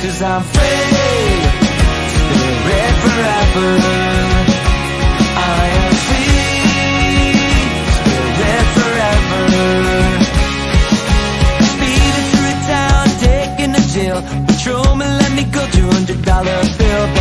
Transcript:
'cause I'm free, spirit forever. I am free, spirit forever. Speeding through town, taking a chill. Patrolman let me go, $200 bill.